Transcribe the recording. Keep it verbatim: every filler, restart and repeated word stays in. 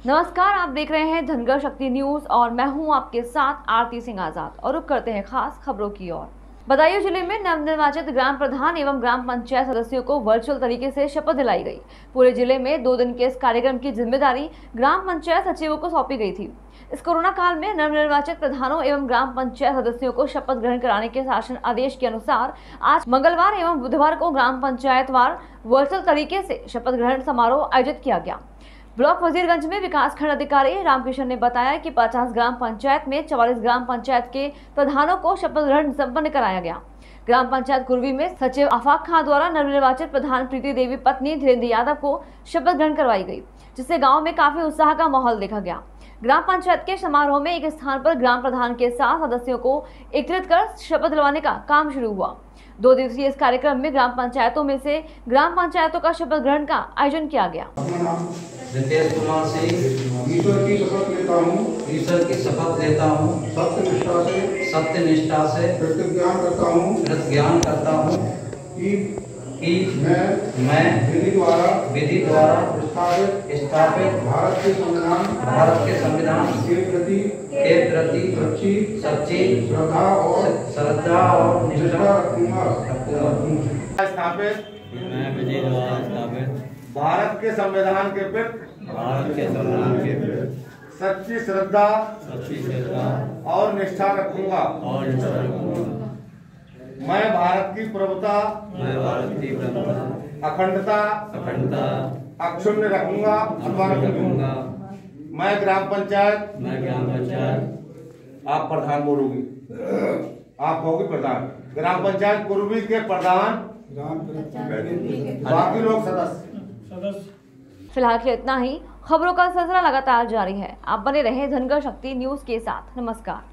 नमस्कार, आप देख रहे हैं धनगर शक्ति न्यूज और मैं हूं आपके साथ आरती सिंह आजाद। और रुक करते हैं खास खबरों की ओर। बदायूं जिले में नवनिर्वाचित ग्राम प्रधान एवं ग्राम पंचायत सदस्यों को वर्चुअल तरीके से शपथ दिलाई गई। पूरे जिले में दो दिन के इस कार्यक्रम की जिम्मेदारी ग्राम पंचायत सचिवों को सौंपी गई थी। इस कोरोना काल में नवनिर्वाचित प्रधानों एवं ग्राम पंचायत सदस्यों को शपथ ग्रहण कराने के शासन आदेश के अनुसार आज मंगलवार एवं बुधवार को ग्राम पंचायतवार वर्चुअल तरीके से शपथ ग्रहण समारोह आयोजित किया गया। ब्लॉक वजीरगंज में विकास खंड अधिकारी रामकिशन ने बताया कि पचास ग्राम पंचायत में चवालीस ग्राम पंचायत के प्रधानों को शपथ ग्रहण संपन्न कराया गया। ग्राम पंचायत कुर्वी में सचिव आफाक खान द्वारा नवनिर्वाचित प्रधान प्रीति देवी पत्नी धीरेन्द्र यादव को शपथ ग्रहण करवाई गई, जिससे गांव में काफी उत्साह का माहौल देखा गया। ग्राम पंचायत के समारोह में एक स्थान पर ग्राम प्रधान के साथ सदस्यों को एकत्रित कर शपथ दिलवाने का काम शुरू हुआ। दो दिवसीय इस कार्यक्रम में ग्राम पंचायतों में से ग्राम पंचायतों का शपथ ग्रहण का आयोजन किया गया। रितेश कुमार से ईश्वर की शपथ लेता हूँ ईश्वर की शपथ लेता हूँ सत्यनिष्ठा से सत्यनिष्ठा से प्रतिज्ञान करता हूँ प्रतिज्ञान करता हूँ कि कि मैं मैं विधि द्वारा विधि द्वारा स्थापित स्थापित भारत के संविधान भारत के संविधान के प्रति के प्रति सच्ची सच्ची श्रद्धा और श्रद्धा और निष्ठा निष्ठा रखूंगा। स्थापित मैं विधि द्वारा स्थापित भारत के संविधान के प्रति भारत के संविधान के प्रति सच्ची श्रद्धा सच्ची श्रद्धा और निष्ठा रखूंगा। और निष्ठा रखूंगा। मैं भारत की प्रभुता मैं भारत की प्रभुता अखंडता अखंडता अक्षुण्ण रखूंगा अथवा रखूंगा। मैं ग्राम पंचायत मैं ग्राम पंचायत आप प्रधान बोलोगी आप होगी प्रधान ग्राम पंचायत कुर्वी के प्रधान बाकी लोग सदस्य। फिलहाल के इतना ही। खबरों का सिलसिला लगातार जारी है। आप बने रहे धनगर शक्ति न्यूज के साथ। नमस्कार।